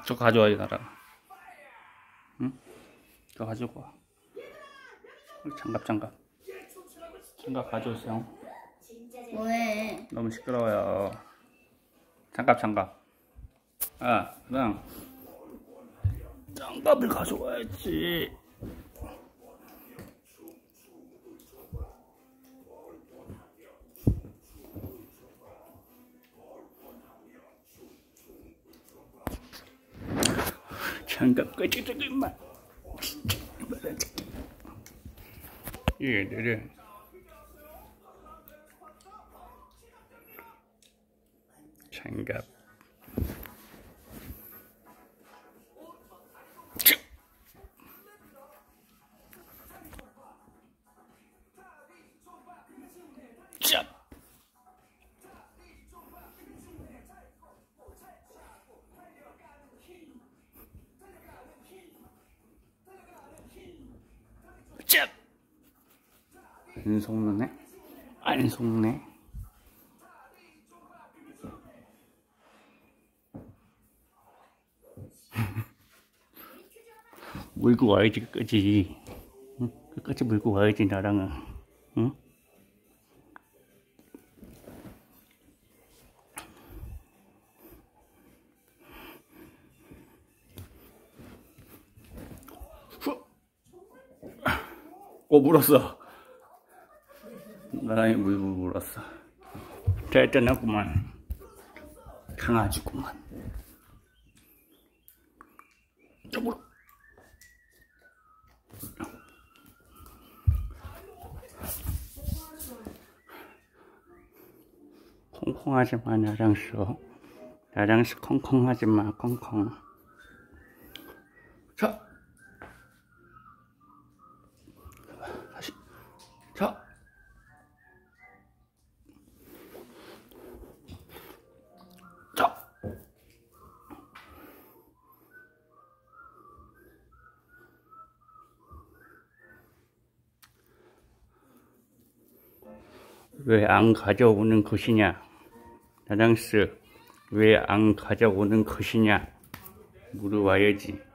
저 가져와요, 나랑. 응? 저 가지고 와. 장갑 가져오세요. 뭐해? 너무 시끄러워요. 장갑. 아, 그냥 장갑을 가져와야지. 장갑 가져오자고 임마. 진짜 말하지. 얘들은 장갑. 자. 자. 안 속네. 물고 와야지 끝까지. 응? 끝까지 물고 와야지 나랑은. 응? 물었어. 나랑이 물었어. 대단하구만. 강아지구만. 저 물어. 콩콩하지마 나랑스 콩콩하지마 콩콩. 자 다시 자 왜 안 가져오는 것이냐? 나랑스 왜 안 가져오는 것이냐? 물어와야지.